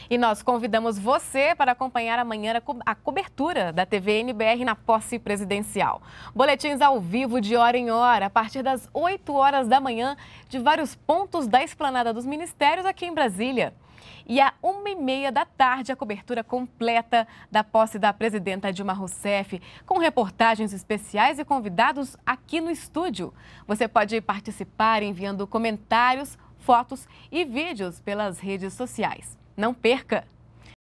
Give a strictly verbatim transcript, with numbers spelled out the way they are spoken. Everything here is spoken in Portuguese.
E nós convidamos você para acompanhar amanhã a cobertura da T V N B R na posse presidencial. Boletins ao vivo de hora em hora, a partir das oito horas da manhã, de vários pontos da esplanada dos ministérios aqui em Brasília. E às uma e meia da tarde, a cobertura completa da posse da presidenta Dilma Rousseff, com reportagens especiais e convidados aqui no estúdio. Você pode participar enviando comentários, fotos e vídeos pelas redes sociais. Não perca!